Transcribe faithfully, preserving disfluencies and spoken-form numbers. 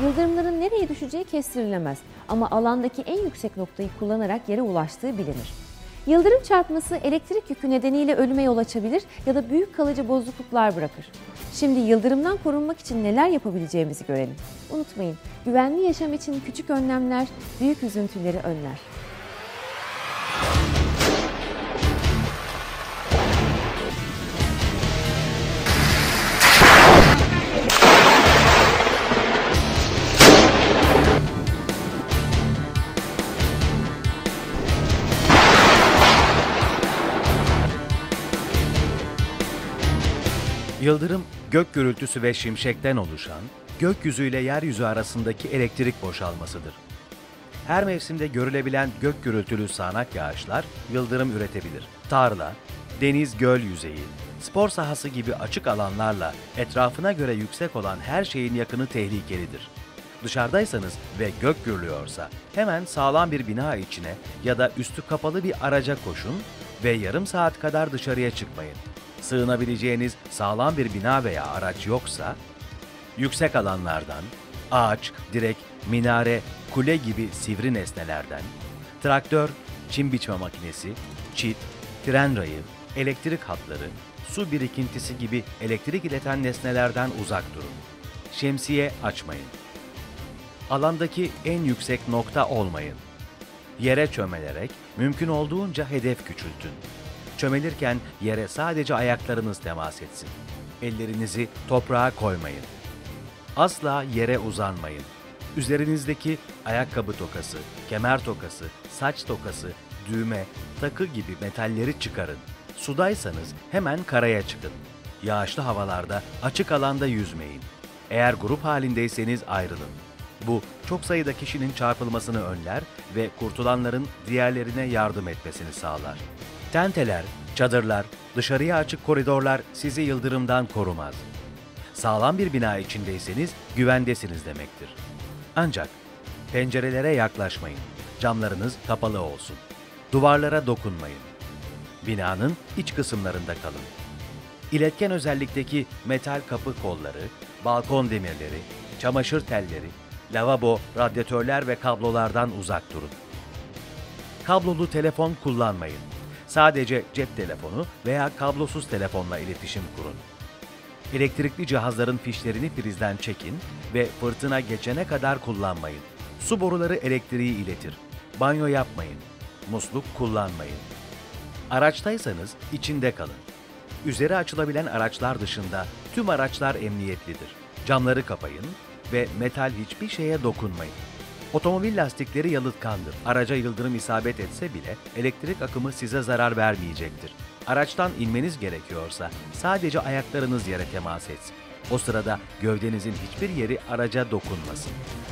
Yıldırımların nereye düşeceği kestirilemez ama alandaki en yüksek noktayı kullanarak yere ulaştığı bilinir. Yıldırım çarpması elektrik yükü nedeniyle ölüme yol açabilir ya da büyük kalıcı bozukluklar bırakır. Şimdi yıldırımdan korunmak için neler yapabileceğimizi görelim. Unutmayın, güvenli yaşam için küçük önlemler büyük üzüntüleri önler. Yıldırım, gök gürültüsü ve şimşekten oluşan, gökyüzüyle yeryüzü arasındaki elektrik boşalmasıdır. Her mevsimde görülebilen gök gürültülü sağanak yağışlar yıldırım üretebilir. Tarla, deniz, göl yüzeyi, spor sahası gibi açık alanlarla etrafına göre yüksek olan her şeyin yakını tehlikelidir. Dışarıdaysanız ve gök gürlüyorsa hemen sağlam bir bina içine ya da üstü kapalı bir araca koşun ve yarım saat kadar dışarıya çıkmayın. Sığınabileceğiniz sağlam bir bina veya araç yoksa, yüksek alanlardan, ağaç, direk, minare, kule gibi sivri nesnelerden, traktör, çim biçme makinesi, çit, tren rayı, elektrik hatları, su birikintisi gibi elektrik ileten nesnelerden uzak durun. Şemsiye açmayın. Alandaki en yüksek nokta olmayın. Yere çömelerek mümkün olduğunca hedef küçültün. Çömelirken yere sadece ayaklarınız temas etsin. Ellerinizi toprağa koymayın. Asla yere uzanmayın. Üzerinizdeki ayakkabı tokası, kemer tokası, saç tokası, düğme, takı gibi metalleri çıkarın. Sudaysanız hemen karaya çıkın. Yağışlı havalarda açık alanda yüzmeyin. Eğer grup halindeyseniz ayrılın. Bu çok sayıda kişinin çarpılmasını önler ve kurtulanların diğerlerine yardım etmesini sağlar. Tenteler, çadırlar, dışarıya açık koridorlar sizi yıldırımdan korumaz. Sağlam bir bina içindeyseniz güvendesiniz demektir. Ancak pencerelere yaklaşmayın. Camlarınız kapalı olsun. Duvarlara dokunmayın. Binanın iç kısımlarında kalın. İletken özellikteki metal kapı kolları, balkon demirleri, çamaşır telleri, lavabo, radyatörler ve kablolardan uzak durun. Kablolu telefon kullanmayın. Sadece cep telefonu veya kablosuz telefonla iletişim kurun. Elektrikli cihazların fişlerini prizden çekin ve fırtına geçene kadar kullanmayın. Su boruları elektriği iletir. Banyo yapmayın. Musluk kullanmayın. Araçtaysanız içinde kalın. Üzeri açılabilen araçlar dışında tüm araçlar emniyetlidir. Camları kapayın ve metal hiçbir şeye dokunmayın. Otomobil lastikleri yalıtkandır. Araca yıldırım isabet etse bile elektrik akımı size zarar vermeyecektir. Araçtan inmeniz gerekiyorsa sadece ayaklarınız yere temas etsin. O sırada gövdenizin hiçbir yeri araca dokunmasın.